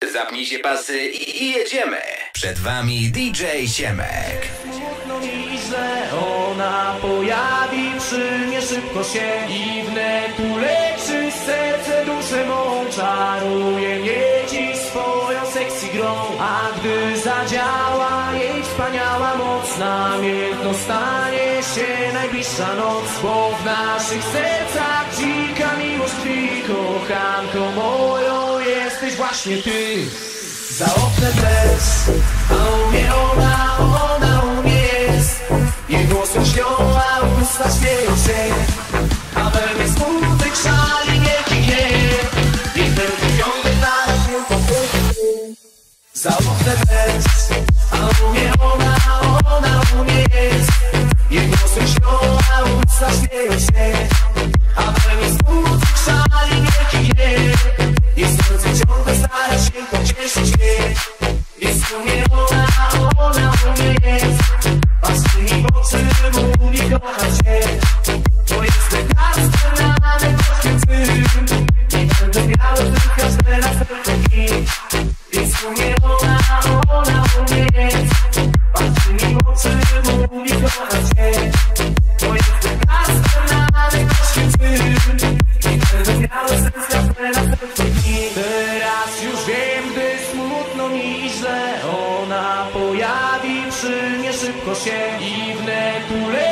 Zapnijcie pasy i jedziemy. Przed wami DJ Siemek. Smutno mi źle, ona pojawi przy mnie szybko się i wnetu leczy serce, duszę mą, czaruje mnie dziś swoją sexy grą. A gdy zadziała jej wspaniała moc, namiętno stanie się najbliższa noc, bo w naszych sercach dzika miłość tkwi. Kochanko moją jesteś właśnie ty. Za oknem deszcz, a u mnie ona u mnie jest. Jej głos lśnią, a usta śmieją się, a we mnie smutek szali wielki gniew. I ten ciągle na się pokoju. Za oknem deszcz, a u mnie ona u mnie jest. Jej głos lśnią, a usta śmieją się, a we mnie smutek szali wielki gniew. I serce ciągle stara się pocieszyć mnie. Jest u mnie ona u mnie jest. Patrzy mi w oczy, mówi kocham cię. To jest ten następny poświęcym. I będę miał każde następne dni. Jest u mnie ona u mnie jest. Patrzy mi w oczy, mówi kocham cię. To jest ten następny poświęcym. I będę miał każde następne dni. Teraz już wiem, gdy smutno mi źle, ona pojawi przy mnie szybko się i wnetu leczy